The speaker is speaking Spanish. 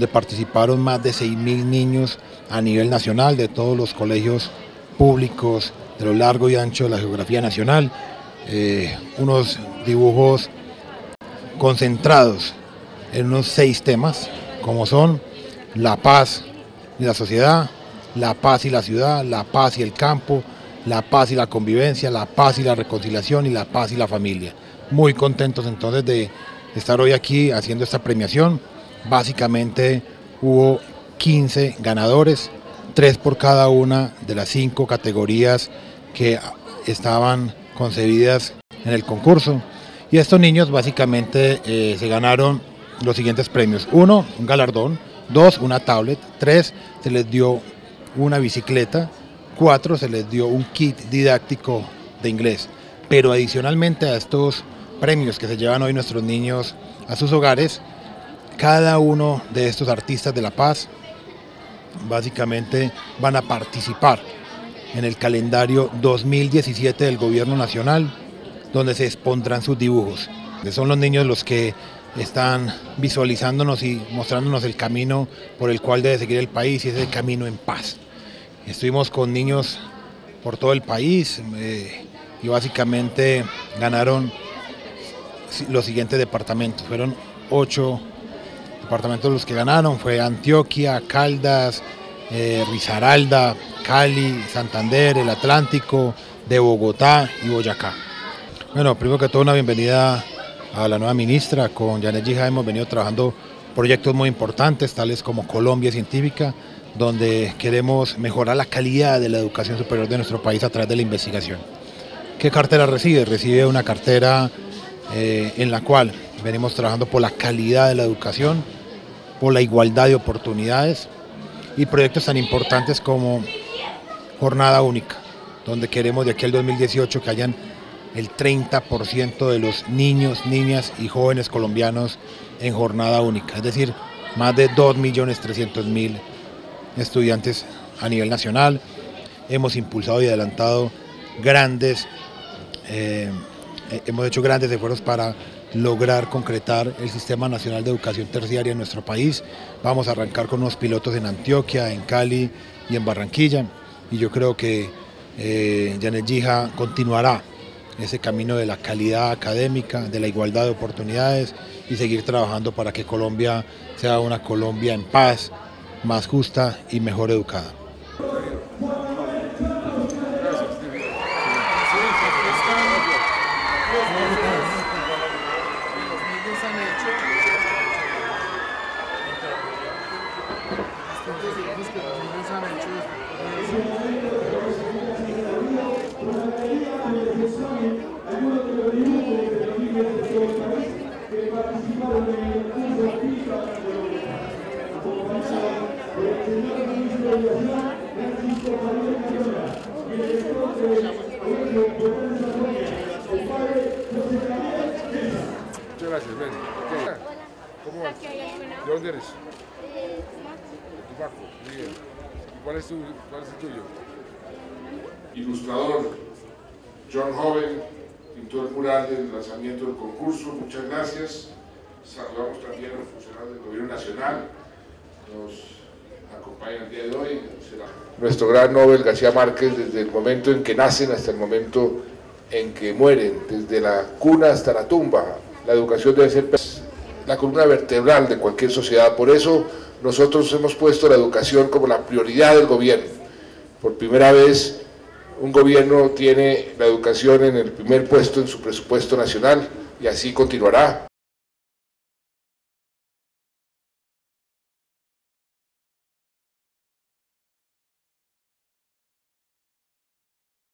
donde participaron más de 6.000 niños a nivel nacional de todos los colegios públicos de lo largo y ancho de la geografía nacional. Unos dibujos concentrados en unos 6 temas, como son la paz y la sociedad, la paz y la ciudad, la paz y el campo, la paz y la convivencia, la paz y la reconciliación y la paz y la familia. Muy contentos entonces de estar hoy aquí haciendo esta premiación. Básicamente hubo 15 ganadores, 3 por cada una de las 5 categorías que estaban concebidas en el concurso. Y estos niños básicamente se ganaron los siguientes premios: 1, un galardón; 2, una tablet; 3, se les dio una bicicleta; 4, se les dio un kit didáctico de inglés. Pero adicionalmente a estos premios que se llevan hoy nuestros niños a sus hogares, cada uno de estos artistas de la paz básicamente van a participar en el calendario 2017 del Gobierno Nacional, donde se expondrán sus dibujos. Son los niños los que están visualizándonos y mostrándonos el camino por el cual debe seguir el país, y es el camino en paz. Estuvimos con niños por todo el país y básicamente ganaron los siguientes departamentos. Fueron 8 departamentos los que ganaron: fue Antioquia, Caldas, Risaralda, Cali, Santander, el Atlántico, de Bogotá y Boyacá. Bueno, primero que todo, una bienvenida a la nueva ministra. Con Janet Gija hemos venido trabajando proyectos muy importantes, tales como Colombia Científica, donde queremos mejorar la calidad de la educación superior de nuestro país a través de la investigación. ¿Qué cartera recibe? Recibe una cartera en la cual venimos trabajando por la calidad de la educación, por la igualdad de oportunidades, y proyectos tan importantes como Jornada Única, donde queremos de aquí al 2018 que hayan el 30% de los niños, niñas y jóvenes colombianos en jornada única, es decir, más de 2.300.000 estudiantes a nivel nacional. Hemos impulsado y adelantado hemos hecho grandes esfuerzos para lograr concretar el Sistema Nacional de Educación Terciaria en nuestro país. Vamos a arrancar con unos pilotos en Antioquia, en Cali y en Barranquilla, y yo creo que Janet Gija continuará ese camino de la calidad académica, de la igualdad de oportunidades, y seguir trabajando para que Colombia sea una Colombia en paz, más justa y mejor educada. Muchas gracias, ven. ¿Cómo vas? ¿De dónde eres? De Tumaco. Muy bien. ¿Cuál es el tuyo? Ilustrador John Joven pintó el mural del lanzamiento del concurso. Muchas gracias. Saludamos también a los funcionarios del Gobierno Nacional. Nos acompaña el día de hoy nuestro gran Nobel García Márquez, desde el momento en que nacen hasta el momento en que mueren, desde la cuna hasta la tumba. La educación debe ser la columna vertebral de cualquier sociedad. Por eso nosotros hemos puesto la educación como la prioridad del gobierno. Por primera vez un gobierno tiene la educación en el primer puesto en su presupuesto nacional, y así continuará.